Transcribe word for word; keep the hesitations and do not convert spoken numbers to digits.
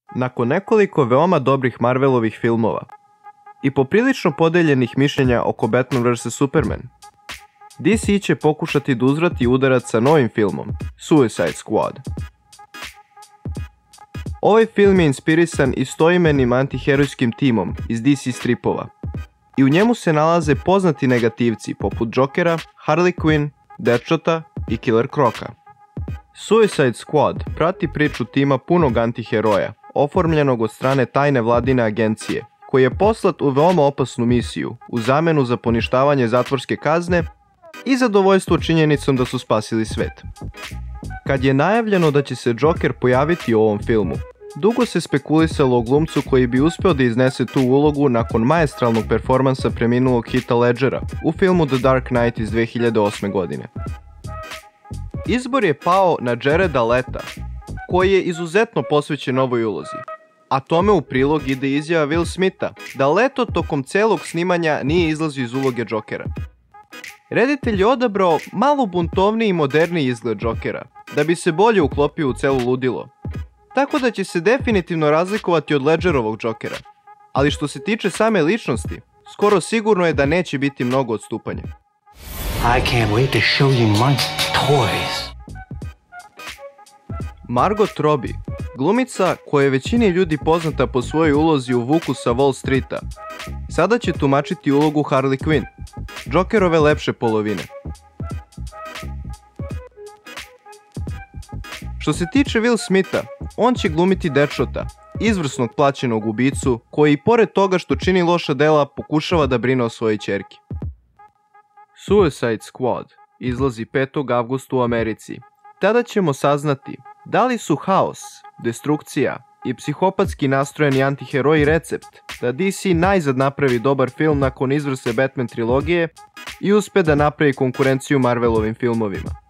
Nakon nekoliko veoma dobrih Marvelovih filmova i poprilično podeljenih mišljenja oko Batman versus. Superman, D C će pokušati da uzvrati udarac sa novim filmom Suicide Squad. Ovaj film je inspirisan istoimenim antiherojskim timom iz D C stripova i u njemu se nalaze poznati negativci poput Jokera, Harley Quinn, Deadshota i Killer Croca. Suicide Squad prati priču tima punog antiheroja, oformljenog od strane tajne vladine agencije, koji je poslat u veoma opasnu misiju u zamenu za poništavanje zatvorske kazne i zadovoljstvo činjenicom da su spasili svet. Kad je najavljeno da će se Joker pojaviti u ovom filmu, dugo se spekulisalo o glumcu koji bi uspeo da iznese tu ulogu nakon maestralnog performansa preminulog Heatha Ledgera u filmu The Dark Knight iz dve hiljade osme. godine. Izbor je pao na Jareda Leta, koji je izuzetno posvećen ovoj ulozi, a tome u prilog ide izjava Will Smitha da Leto tokom celog snimanja nije izlazio iz uloge Jokera. Reditelj je odabrao malo buntovniji i moderniji izgled Jokera, da bi se bolje uklopio u celo ludilo, tako da će se definitivno razlikovati od Ledgerovog Jokera, ali što se tiče same ličnosti, skoro sigurno je da neće biti mnogo odstupanja. I can't wait to show you my toys. Margot Robbie, glumica koja je većini ljudi poznata po svojoj ulozi u Vuku sa Wall Streeta, sada će tumačiti ulogu Harley Quinn, Jokerove lepše polovine. Što se tiče Will Smitha, on će glumiti Deadshota, izvrsnog plaćenog ubicu koji i pored toga što čini loša dela pokušava da brine o svojoj ćerki. Suicide Squad izlazi petog avgusta u Americi. Tada ćemo saznati da li su haos, destrukcija i psihopatski nastrojeni antiheroji recept da D C najzad napravi dobar film nakon izvrsne Batman trilogije i uspe da napravi konkurenciju Marvelovim filmovima.